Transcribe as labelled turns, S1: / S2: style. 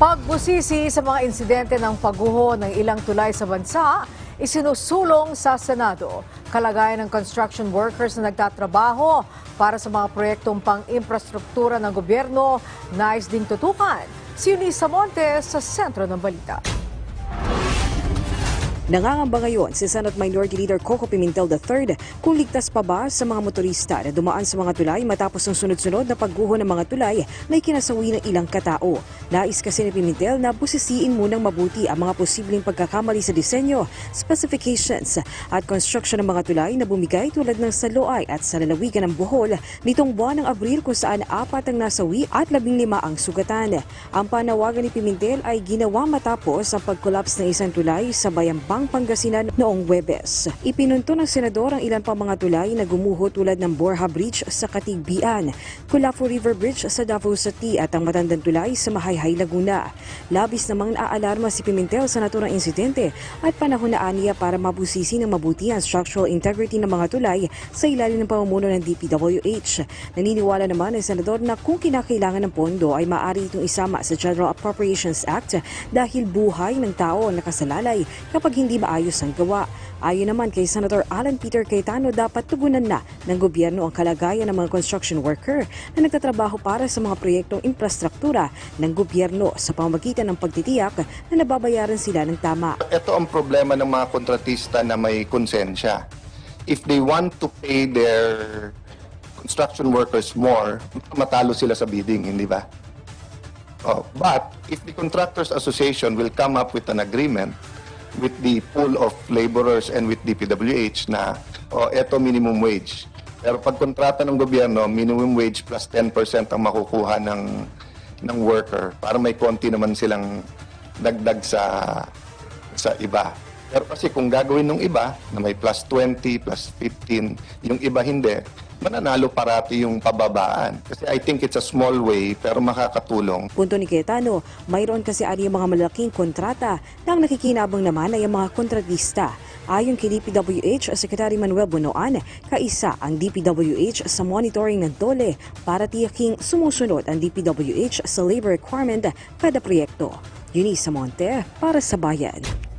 S1: Pagbusisi sa mga insidente ng pagguho ng ilang tulay sa bansa, isinusulong sa Senado. Kalagayan ng construction workers na nagtatrabaho para sa mga proyektong pang-infrastruktura ng gobyerno, nais ding tutukan. Si Eunice Montes sa sentro ng balita.
S2: Nangangamba ngayon si Senate Minority Leader Coco Pimentel III kung ligtas pa ba sa mga motorista na dumaan sa mga tulay matapos ang sunod-sunod na pagguho ng mga tulay na ikinasawi ng ilang katao. Nais kasi ni Pimentel na busisiin munang mabuti ang mga posibleng pagkakamali sa disenyo, specifications at construction ng mga tulay na bumigay tulad ng sa Loay at sa lalawigan ng Bohol nitong buwan ng Abril kung saan 4 ang nasawi at 15 ang sugatan. Ang panawagan ni Pimentel ay ginawa matapos ang pag-collapse ng isang tulay sa Bayambang, Pangasinan noong Huwebes. Ipinunto ng senador ang ilan pang mga tulay na gumuho tulad ng Borja Bridge sa Katigbian, Culafu River Bridge sa Davao City at ang matandang tulay sa Mahayhay, Laguna. Labis namang naaalarma si Pimentel sa naturang insidente at panahon na aniya para mabusisi ng mabuti ang structural integrity ng mga tulay sa ilalim ng pamumuno ng DPWH. Naniniwala naman ang senador na kung kinakailangan ng pondo ay maaari itong isama sa General Appropriations Act dahil buhay ng tao ang nakasalalay kapag hindi maayos ang gawa. Ayon naman kay Senator Alan Peter Cayetano, dapat tugunan na ng gobyerno ang kalagayan ng mga construction worker na nagtatrabaho para sa mga proyektong infrastruktura ng gobyerno sa pamamagitan ng pagtitiyak na nababayaran sila ng tama.
S3: Ito ang problema ng mga kontratista na may konsensya. If they want to pay their construction workers more, matalo sila sa bidding, hindi ba? But if the Contractors Association will come up with an agreement with the pool of laborers and with DPWH na eto minimum wage. Pero pag kontrata ng gobyerno, minimum wage plus 10% ang makukuha ng worker para may konti naman silang dagdag sa iba. Pero kasi kung gagawin ng iba na may plus 20, plus 15, yung iba hindi, mananalo parati yung pababaan. Kasi I think it's a small way pero makakatulong.
S2: Punto ni Cayetano, mayroon kasi ari mga malaking kontrata na ang nakikinabang naman ay ang mga kontratista. Ayon kay DPWH Secretary Manuel Bunoan, kaisa ang DPWH sa monitoring ng DOLE para tiyaking sumusunod ang DPWH sa labor requirement kada proyekto. Eunice Monte para sa Bayan.